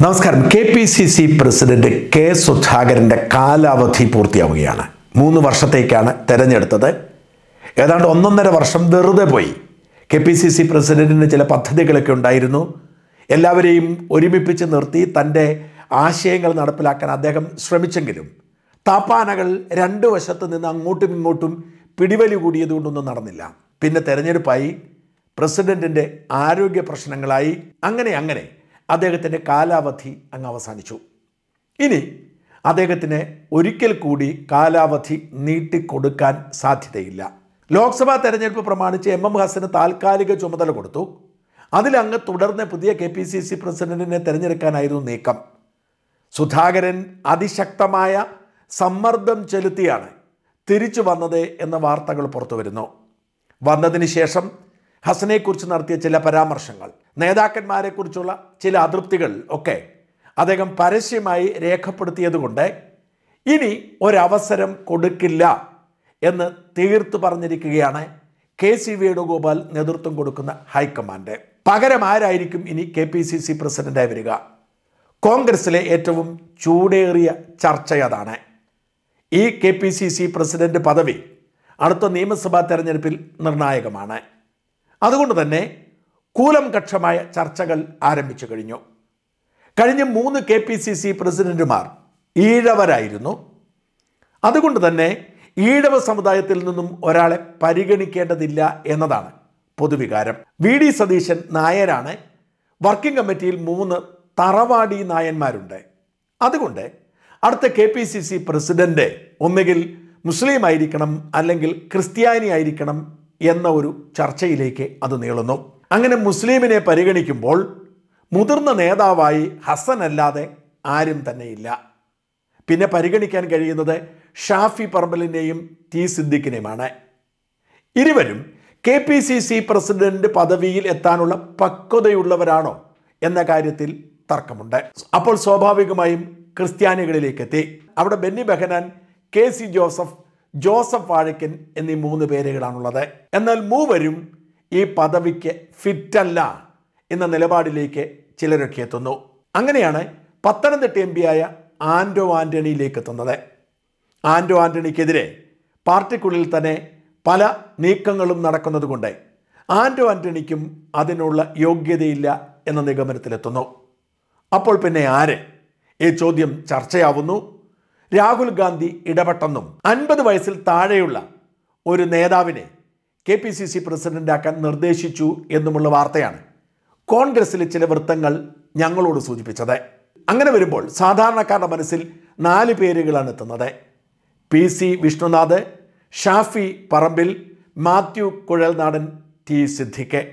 നമസ്കാരം. KPCC president K സുധാകരൻ്റെ കാലാവധി പൂർത്തിയാവുകയാണ്. 3 വർഷത്തേക്കാണ് തെരഞ്ഞെടുത്തത്. ഏതാണ്ട് 1.5 വർഷം വെറുതെ പോയി. KPCC പ്രസിഡന്റിന് ചില പദ്ധതികളൊക്കെ ഉണ്ടായിരുന്നു. എല്ലാവരെയും ഒരുമിപ്പിച്ച് നിർത്തി തൻ്റെ ആശയങ്ങൾ നടപ്പിലാക്കാൻ അദ്ദേഹം ശ്രമിച്ചെങ്കിലും താപ്പാനകൾ 2 വശത്ത് നിന്ന് അങ്ങോട്ടും ഇങ്ങോട്ടും പിടിവലി കൂടിയതുകൊണ്ടൊന്നും നടന്നില്ല. പിന്നെ തെരഞ്ഞെടുപ്പായി, പ്രസിഡന്റിൻ്റെ ആരോഗ്യ പ്രശ്നങ്ങളായി, അങ്ങനെ അദ്ദേഹത്തിൻ്റെ കാലാവധി അങ്ങ് അവസാനിച്ചു. ഇനി അദ്ദേഹത്തിന് ഒരിക്കൽ കൂടി കാലാവധി നീട്ടിക്കൊടുക്കാൻ സാധ്യതയില്ല. ലോക്സഭാ തെരഞ്ഞെടുപ്പ് പ്രമാണിച്ച് MM ഹസന് താൽക്കാലിക ചുമതല കൊടുത്തു. അതിലങ്ങ് തുടർന്ന് പുതിയ KPCC പ്രസിഡന്റിനെ തിരഞ്ഞെടുക്കാനായിരുന്നു നീക്കം. സുധാകരൻ അതിശക്തമായ സമ്മർദ്ദം ചെലുത്തിയാണ് തിരിച്ചു വന്നത് എന്ന വാർത്തകൾ പുറത്തു വരുന്നു. വന്നതിന് ശേഷം ഹസനെക്കുറിച്ച് നടത്തിയ ചില പരാമർശങ്ങൾ, നേതാക്കന്മാരെക്കുറിച്ചുള്ള ചില അതൃപ്തികൾ ഒക്കെ അദ്ദേഹം പരസ്യമായി രേഖപ്പെടുത്തിയതുകൊണ്ട് ഇനി ഒരവസരം കൊടുക്കില്ല എന്ന് തീർത്തു പറഞ്ഞിരിക്കുകയാണ് KC വേണുഗോപാൽ നേതൃത്വം കൊടുക്കുന്ന ഹൈക്കമാൻഡ്. പകരം ആരായിരിക്കും ഇനി KPCC പ്രസിഡന്റായി വരിക? കോൺഗ്രസിലെ ഏറ്റവും ചൂടേറിയ ചർച്ചയതാണ്. ഈ KPCC പ്രസിഡന്റ് പദവി അടുത്ത നിയമസഭാ തെരഞ്ഞെടുപ്പിൽ നിർണായകമാണ്. അതുകൊണ്ട് തന്നെ കൂലംകക്ഷമായ ചർച്ചകൾ ആരംഭിച്ചു കഴിഞ്ഞു. കഴിഞ്ഞ 3 KPCC പ്രസിഡന്റുമാർ ഈഴവരായിരുന്നു. അതുകൊണ്ട് തന്നെ ഈഴവ സമുദായത്തിൽ നിന്നും ഒരാളെ പരിഗണിക്കേണ്ടതില്ല എന്നതാണ് പൊതുവികാരം. VD സതീശൻ നായരാണ്. വർക്കിംഗ് കമ്മിറ്റിയിൽ 3 തറവാടി നായന്മാരുണ്ട്. അതുകൊണ്ട് അടുത്ത KPCC പ്രസിഡന്റ് ഒന്നുകിൽ മുസ്ലിം ആയിരിക്കണം, അല്ലെങ്കിൽ ക്രിസ്ത്യാനി ആയിരിക്കണം എന്ന ഒരു ചർച്ചയിലേക്ക് അത് നീളുന്നു. അങ്ങനെ മുസ്ലിമിനെ പരിഗണിക്കുമ്പോൾ മുതിർന്ന നേതാവായി ഹസൻ അല്ലാതെ ആരും തന്നെയില്ല. പിന്നെ പരിഗണിക്കാൻ കഴിയുന്നത് ഷാഫി പറമ്പലിനെയും T സിദ്ദിഖിനെയുമാണ്. ഇരുവരും KPCC പ്രസിഡന്റ് പദവിയിൽ എത്താനുള്ള പക്വതയുള്ളവരാണോ എന്ന കാര്യത്തിൽ തർക്കമുണ്ട്. അപ്പോൾ സ്വാഭാവികമായും ക്രിസ്ത്യാനികളിലേക്ക് എത്തി. അവിടെ ബെന്നി ബെഹനാൻ, KC ജോസഫ്, ജോസഫ് വാഴക്കൻ എന്നീ 3 പേരുകളാണുള്ളത്. എന്നാൽ മൂവരും ഈ പദവിക്ക് ഫിറ്റല്ല എന്ന നിലപാടിലേക്ക് ചിലരൊക്കെ എത്തുന്നു. അങ്ങനെയാണ് പത്തനംതിട്ട MP ആയ ആൻഡോ ആൻ്റണിയിലേക്ക് എത്തുന്നത്. ആൻഡോ ആൻ്റണിക്കെതിരെ പാർട്ടിക്കുള്ളിൽ തന്നെ പല നീക്കങ്ങളും നടക്കുന്നത് കൊണ്ട് ആൻഡോ ആൻ്റണിക്കും അതിനുള്ള യോഗ്യതയില്ല എന്ന നിഗമനത്തിലെത്തുന്നു. അപ്പോൾ പിന്നെ ആര്? ഈ ചോദ്യം ചർച്ചയാവുന്നു. രാഹുൽ ഗാന്ധി ഇടപെട്ടെന്നും 50 വയസ്സിൽ താഴെയുള്ള ഒരു നേതാവിനെ KPCC പ്രസിഡന്റാക്കാൻ നിർദ്ദേശിച്ചു എന്നുമുള്ള വാർത്തയാണ് കോൺഗ്രസിലെ ചില വൃത്തങ്ങൾ ഞങ്ങളോട് സൂചിപ്പിച്ചത്. അങ്ങനെ വരുമ്പോൾ സാധാരണക്കാരുടെ മനസ്സിൽ 4 പേരുകളാണ് എത്തുന്നത്. PC Vishnunath, Shafi Parambil, Mathew Kuzhalnadan, T Siddique.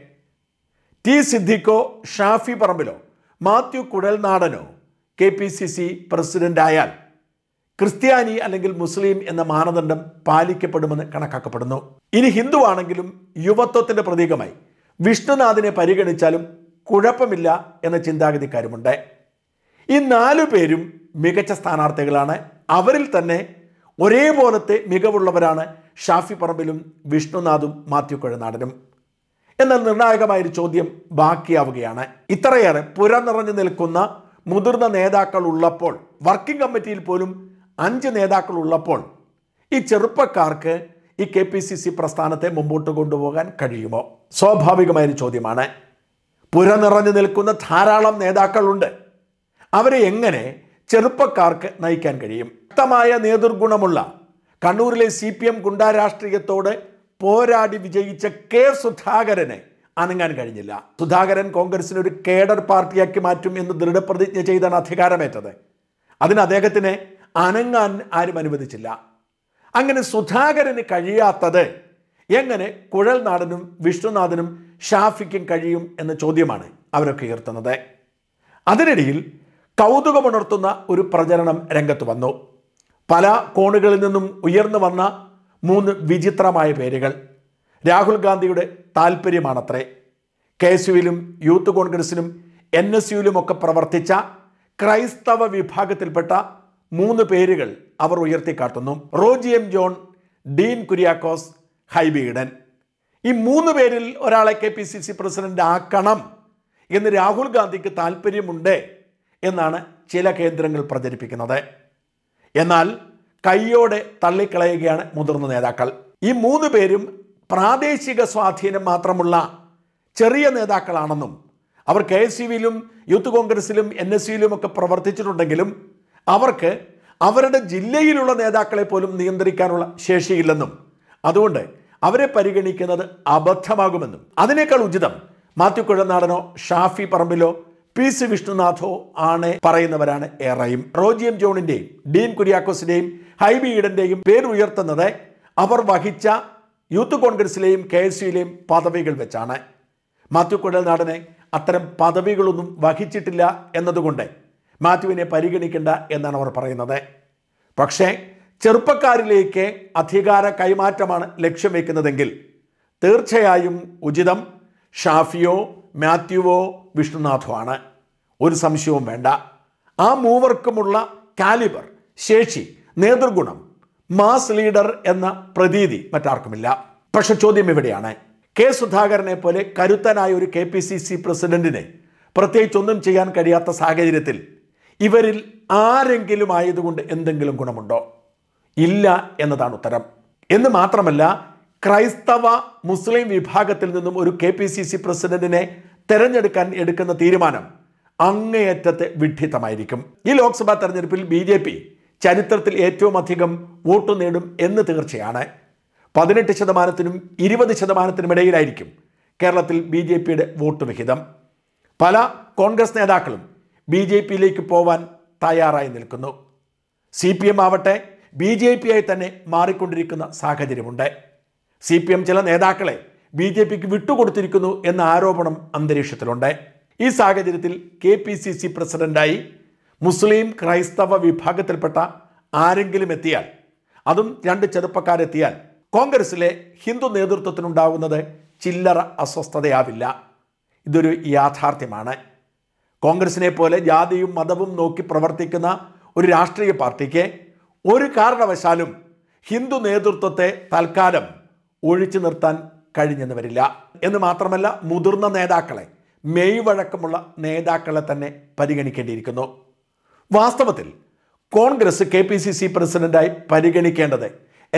T സിദ്ദിഖോ Shafi പറമ്പിലോ Mathew കുഴൽനാടനോ KPCC പ്രസിഡന്റായാൽ ക്രിസ്ത്യാനി അല്ലെങ്കിൽ മുസ്ലിം എന്ന മാനദണ്ഡം പാലിക്കപ്പെടുമെന്ന് കണക്കാക്കപ്പെടുന്നു. ഇനി ഹിന്ദു ആണെങ്കിലും യുവത്വത്തിൻ്റെ പ്രതീകമായി വിഷ്ണുനാഥിനെ പരിഗണിച്ചാലും കുഴപ്പമില്ല എന്ന ചിന്താഗതിക്കാരുമുണ്ട്. ഈ 4 പേരും മികച്ച സ്ഥാനാർത്ഥികളാണ്. അവരിൽ തന്നെ ഒരേപോലത്തെ മികവുള്ളവരാണ് ഷാഫി പറമ്പിലും വിഷ്ണുനാഥും മാത്യു കുഴൽനാടനും. എന്നാൽ നിർണായകമായൊരു ചോദ്യം ബാക്കിയാവുകയാണ്. ഇത്രയേറെ പുറനിറഞ്ഞു നിൽക്കുന്ന മുതിർന്ന നേതാക്കൾ ഉള്ളപ്പോൾ, വർക്കിംഗ് കമ്മിറ്റിയിൽ പോലും 5 നേതാക്കൾ ഉള്ളപ്പോൾ, ഈ ചെറുപ്പക്കാർക്ക് ഈ KPCC പ്രസ്ഥാനത്തെ മുമ്പോട്ട് കൊണ്ടുപോകാൻ കഴിയുമോ? സ്വാഭാവികമായൊരു ചോദ്യമാണ്. പുറനിറഞ്ഞു നിൽക്കുന്ന ധാരാളം നേതാക്കളുണ്ട്. അവരെ എങ്ങനെ ചെറുപ്പക്കാർക്ക് നയിക്കാൻ കഴിയും? ശക്തമായ നേതൃഗുണമുള്ള കണ്ണൂരിലെ CPM ഗുണ്ടാ രാഷ്ട്രീയത്തോട് പോരാടി വിജയിച്ച K സുധാകരനെ അനങ്ങാൻ കഴിഞ്ഞില്ല. സുധാകരൻ കോൺഗ്രസിന് ഒരു കേഡർ പാർട്ടിയാക്കി മാറ്റും എന്ന് ദൃഢപ്രതിജ്ഞ ചെയ്താണ് അധികാരമേറ്റത്. അതിന് അദ്ദേഹത്തിന് അനങ്ങാൻ ആരും അനുവദിച്ചില്ല. അങ്ങനെ സുധാകരന് കഴിയാത്തത് എങ്ങനെ കുഴൽനാടനും വിഷ്ണുനാഥനും ഷാഫിക്കും കഴിയും എന്ന ചോദ്യമാണ് അവരൊക്കെ ഉയർത്തുന്നത്. അതിനിടയിൽ കൗതുകമുണർത്തുന്ന ഒരു പ്രചരണം രംഗത്ത് വന്നു. പല കോണുകളിൽ നിന്നും ഉയർന്നു വന്ന 3 വിചിത്രമായ പേരുകൾ. രാഹുൽ ഗാന്ധിയുടെ താല്പര്യമാണത്രേ. KSUവിലും യൂത്ത് കോൺഗ്രസിലും NSUവിലും ഒക്കെ പ്രവർത്തിച്ച ക്രൈസ്തവ വിഭാഗത്തിൽപ്പെട്ട 3 പേരുകൾ അവർ ഉയർത്തിക്കാട്ടുന്നു. റോജി M ജോൺ, ഡീൻ കുര്യാക്കോസ്, ഹൈബി ഈഡൻ. ഈ 3 പേരിൽ ഒരാളെ KPCC പ്രസിഡന്റ് ആക്കണം എന്ന് രാഹുൽ ഗാന്ധിക്ക് താല്പര്യമുണ്ട് എന്നാണ് ചില കേന്ദ്രങ്ങൾ പ്രചരിപ്പിക്കുന്നത്. എന്നാൽ കയ്യോടെ തള്ളിക്കളയുകയാണ് മുതിർന്ന നേതാക്കൾ. ഈ 3 പേരും പ്രാദേശിക സ്വാധീനം മാത്രമുള്ള ചെറിയ നേതാക്കളാണെന്നും അവർ KSUവിലും യൂത്ത് കോൺഗ്രസിലും NSUവിലും ഒക്കെ പ്രവർത്തിച്ചിട്ടുണ്ടെങ്കിലും അവർക്ക് അവരുടെ ജില്ലയിലുള്ള നേതാക്കളെ പോലും നിയന്ത്രിക്കാനുള്ള ശേഷിയില്ലെന്നും അതുകൊണ്ട് അവരെ പരിഗണിക്കുന്നത് അബദ്ധമാകുമെന്നും അതിനേക്കാൾ ഉചിതം മാത്യു കുഴൽനാടനോ ഷാഫി പറമ്പിലോ PC വിഷ്ണുനാഥോ ആണ് പറയുന്നവരാണ് ഏറെയും. റോജി എം ജോണിൻ്റെയും ഡീൻ കുര്യാക്കോസിൻ്റെയും ഹൈബി ഈഡൻ്റെയും പേരുയർത്തുന്നത് അവർ വഹിച്ച യൂത്ത് കോൺഗ്രസിലെയും KSUവിലെയും പദവികൾ വെച്ചാണ്. മാത്യു കുഴൽനാടനെ അത്തരം പദവികളൊന്നും വഹിച്ചിട്ടില്ല എന്നതുകൊണ്ട് മാത്യുവിനെ പരിഗണിക്കേണ്ട എന്നാണ് അവർ പറയുന്നത്. പക്ഷേ ചെറുപ്പക്കാരിലേക്ക് അധികാര കൈമാറ്റമാണ് ലക്ഷ്യം വയ്ക്കുന്നതെങ്കിൽ തീർച്ചയായും ഉചിതം ഷാഫിയോ മാത്യുവോ വിഷ്ണുനാഥോ ആണ്. ഒരു സംശയവും വേണ്ട. ആ മൂവർക്കുമുള്ള കാലിബർ, ശേഷി, നേതൃഗുണം, മാസ് ലീഡർ എന്ന പ്രതീതി മറ്റാർക്കുമില്ല. പക്ഷെ ചോദ്യം ഇവിടെയാണ്. കെ സുധാകരനെ പോലെ കരുത്തനായ ഒരു KPCC പ്രസിഡന്റിനെ പ്രത്യേകിച്ചൊന്നും ചെയ്യാൻ കഴിയാത്ത സാഹചര്യത്തിൽ ഇവരിൽ ആരെങ്കിലും ആയതുകൊണ്ട് എന്തെങ്കിലും ഗുണമുണ്ടോ? ഇല്ല എന്നതാണ് ഉത്തരം. എന്ന് മാത്രമല്ല, ക്രൈസ്തവ മുസ്ലിം വിഭാഗത്തിൽ നിന്നും ഒരു KPCC പ്രസിഡന്റിനെ തെരഞ്ഞെടുക്കാൻ എടുക്കുന്ന തീരുമാനം അങ്ങേയറ്റത്തെ വിഡ്ഢിത്തമായിരിക്കും. ഈ ലോക്സഭാ തെരഞ്ഞെടുപ്പിൽ BJP ചരിത്രത്തിൽ ഏറ്റവും അധികം വോട്ട് നേടും എന്ന് തീർച്ചയാണ്. 18%-നും 20%-നും ഇടയിലായിരിക്കും കേരളത്തിൽ BJPയുടെ വോട്ട് വിഹിതം. പല കോൺഗ്രസ് നേതാക്കളും BJPയിലേക്ക് പോവാൻ തയ്യാറായി നിൽക്കുന്നു. CPM ആവട്ടെ BJPയായി തന്നെ മാറിക്കൊണ്ടിരിക്കുന്ന സാഹചര്യമുണ്ട്. CPM ചില നേതാക്കളെ BJPക്ക് വിട്ടുകൊടുത്തിരിക്കുന്നു എന്ന ആരോപണം അന്തരീക്ഷത്തിലുണ്ട്. ഈ സാഹചര്യത്തിൽ KPCC പ്രസിഡന്റായി മുസ്ലിം ക്രൈസ്തവ വിഭാഗത്തിൽപ്പെട്ട ആരെങ്കിലും എത്തിയാൽ, അതും 2 ചെറുപ്പക്കാരെത്തിയാൽ കോൺഗ്രസിലെ ഹിന്ദു നേതൃത്വത്തിനുണ്ടാകുന്നത് ചില്ലറ അസ്വസ്ഥതയാവില്ല. ഇതൊരു യാഥാർത്ഥ്യമാണ്. കോൺഗ്രസിനെ പോലെ ജാതിയും മതവും നോക്കി പ്രവർത്തിക്കുന്ന ഒരു രാഷ്ട്രീയ പാർട്ടിക്ക് ഒരു കാരണവശാലും ഹിന്ദു നേതൃത്വത്തെ തൽക്കാലം ഒഴിച്ചു നിർത്താൻ കഴിഞ്ഞെന്ന് വരില്ല. എന്ന് മാത്രമല്ല, മുതിർന്ന നേതാക്കളെ, മെയ്വഴക്കമുള്ള നേതാക്കളെ തന്നെ പരിഗണിക്കേണ്ടിയിരിക്കുന്നു. വാസ്തവത്തിൽ കോൺഗ്രസ് KPCC പ്രസിഡന്റായി പരിഗണിക്കേണ്ടത്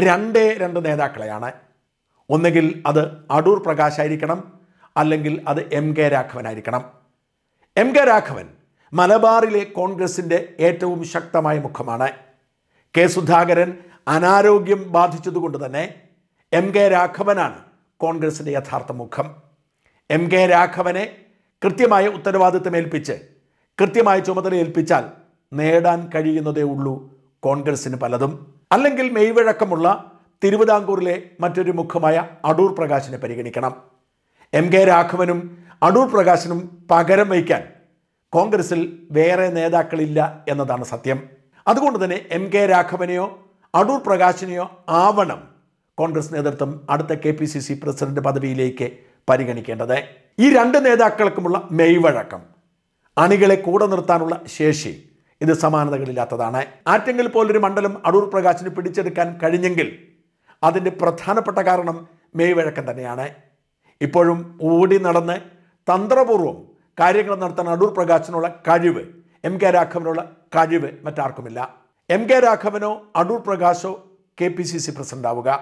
2 നേതാക്കളെയാണ്. ഒന്നുകിൽ അത് അടൂർ പ്രകാശായിരിക്കണം, അല്ലെങ്കിൽ അത് MK രാഘവനായിരിക്കണം. MK രാഘവൻ മലബാറിലെ കോൺഗ്രസിൻ്റെ ഏറ്റവും ശക്തമായ മുഖമാണ്. കെ സുധാകരൻ അനാരോഗ്യം ബാധിച്ചതുകൊണ്ട് തന്നെ MK രാഘവനാണ് കോൺഗ്രസിൻ്റെ യഥാർത്ഥ മുഖം. MK രാഘവനെ കൃത്യമായ ഉത്തരവാദിത്തം ഏൽപ്പിച്ച് കൃത്യമായ ചുമതല ഏൽപ്പിച്ചാൽ നേടാൻ കഴിയുന്നതേ ഉള്ളൂ കോൺഗ്രസിന് പലതും. അല്ലെങ്കിൽ മെയ്വഴക്കമുള്ള തിരുവിതാംകൂറിലെ മറ്റൊരു മുഖമായ അടൂർ പ്രകാശിനെ പരിഗണിക്കണം. MK രാഘവനും അടൂർ പ്രകാശിനും പകരം വയ്ക്കാൻ കോൺഗ്രസിൽ വേറെ നേതാക്കളില്ല എന്നതാണ് സത്യം. അതുകൊണ്ട് തന്നെ MK രാഘവനെയോ അടൂർ പ്രകാശിനെയോ ആവണം കോൺഗ്രസ് നേതൃത്വം അടുത്ത KPCC പ്രസിഡന്റ് പദവിയിലേക്ക് പരിഗണിക്കേണ്ടത്. ഈ 2 നേതാക്കൾക്കുമുള്ള മെയ്വഴക്കം, അണികളെ കൂടെ നിർത്താനുള്ള ശേഷി, ഇത് സമാനതകളില്ലാത്തതാണ്. ആറ്റെങ്കിൽ പോലൊരു മണ്ഡലം അടൂർ പ്രകാശിന് പിടിച്ചെടുക്കാൻ കഴിഞ്ഞെങ്കിൽ അതിൻ്റെ പ്രധാനപ്പെട്ട കാരണം മെയ്വഴക്കം തന്നെയാണ്. ഇപ്പോഴും ഓടി നടന്ന് തന്ത്രപൂർവ്വം കാര്യങ്ങൾ നടത്താൻ അടൂർ പ്രകാശിനുള്ള കഴിവ്, MK രാഘവനുള്ള കഴിവ് മറ്റാർക്കുമില്ല. MK രാഘവനോ അടൂർ പ്രകാശോ KPCC പ്രസിഡന്റ് ആവുക.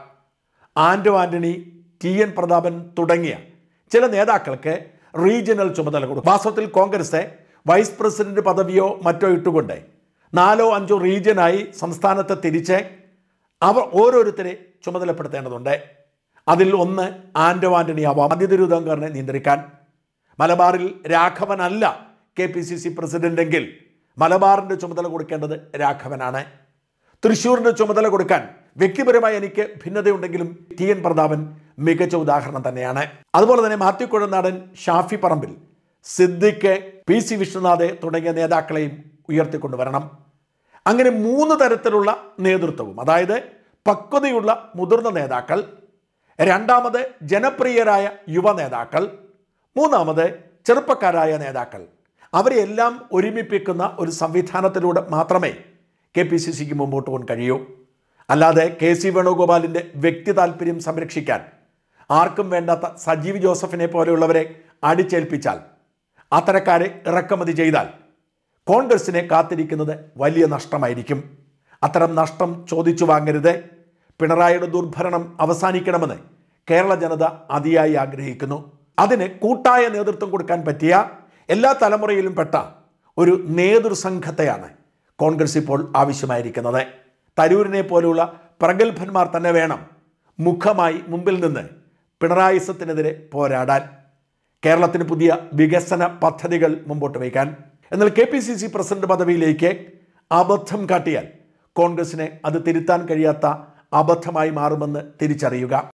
ആന്റണി, TN പ്രതാപൻ തുടങ്ങിയ ചില നേതാക്കൾക്ക് റീജിയണൽ ചുമതല കൊടുക്കും. വാസ്തവത്തിൽ കോൺഗ്രസ് വൈസ് പ്രസിഡന്റ് പദവിയോ മറ്റോ ഇട്ടുകൊണ്ട് 4-5 റീജിയനായി സംസ്ഥാനത്തെ തിരിച്ച് അവർ ഓരോരുത്തരെ ചുമതലപ്പെടുത്തേണ്ടതുണ്ട്. അതിൽ ഒന്ന് ആന്റണി ആവാം, മധ്യ തിരുവിതാംകൂറിനെ നിയന്ത്രിക്കാൻ. മലബാറിൽ രാഘവനല്ല KPCC പ്രസിഡന്റെങ്കിൽ മലബാറിൻ്റെ ചുമതല കൊടുക്കേണ്ടത് രാഘവനാണ്. തൃശ്ശൂരിൻ്റെ ചുമതല കൊടുക്കാൻ വ്യക്തിപരമായി എനിക്ക് ഭിന്നതയുണ്ടെങ്കിലും TN പ്രതാപൻ മികച്ച ഉദാഹരണം തന്നെയാണ്. അതുപോലെ തന്നെ മാത്യു കുഴൽനാടൻ, ഷാഫി പറമ്പിൽ, സിദ്ദിഖ്, PC വിഷ്ണുനാഥ് തുടങ്ങിയ നേതാക്കളെയും ഉയർത്തിക്കൊണ്ടുവരണം. അങ്ങനെ 3 തരത്തിലുള്ള നേതൃത്വവും, അതായത് പക്വതയുള്ള മുതിർന്ന നേതാക്കൾ, 2ാമത് ജനപ്രിയരായ യുവ നേതാക്കൾ, 3ാമത് ചെറുപ്പക്കാരായ നേതാക്കൾ, അവരെയെല്ലാം ഒരുമിപ്പിക്കുന്ന ഒരു സംവിധാനത്തിലൂടെ മാത്രമേ KPCCക്ക് മുമ്പോട്ട് പോകാൻ കഴിയൂ. അല്ലാതെ KC വേണുഗോപാലിൻ്റെ വ്യക്തി താല്പര്യം സംരക്ഷിക്കാൻ ആർക്കും വേണ്ടാത്ത സജീവ് ജോസഫിനെ പോലെയുള്ളവരെ അടിച്ചേൽപ്പിച്ചാൽ, അത്തരക്കാരെ ഇറക്കുമതി ചെയ്താൽ കോൺഗ്രസിനെ കാത്തിരിക്കുന്നത് വലിയ നഷ്ടമായിരിക്കും. അത്തരം നഷ്ടം ചോദിച്ചു വാങ്ങരുത്. പിണറായിയുടെ ദുർഭരണം അവസാനിക്കണമെന്ന് കേരള ജനത അതിയായി ആഗ്രഹിക്കുന്നു. അതിന് കൂട്ടായ നേതൃത്വം കൊടുക്കാൻ പറ്റിയ എല്ലാ തലമുറയിലും പെട്ട ഒരു നേതൃസംഘത്തെയാണ് കോൺഗ്രസ് ഇപ്പോൾ ആവശ്യമായിരിക്കുന്നത്. തരൂരിനെ പോലുള്ള പ്രഗത്ഭന്മാർ തന്നെ വേണം മുഖമായി മുമ്പിൽ നിന്ന് പിണറായിസത്തിനെതിരെ പോരാടാൻ, കേരളത്തിന് പുതിയ വികസന പദ്ധതികൾ മുമ്പോട്ട് വയ്ക്കാൻ. എന്നാൽ KPCC പ്രസിഡന്റ് പദവിയിലേക്ക് അബദ്ധം കാട്ടിയാൽ കോൺഗ്രസിനെ അത് തിരുത്താൻ കഴിയാത്ത അബദ്ധമായി മാറുമെന്ന് തിരിച്ചറിയുക.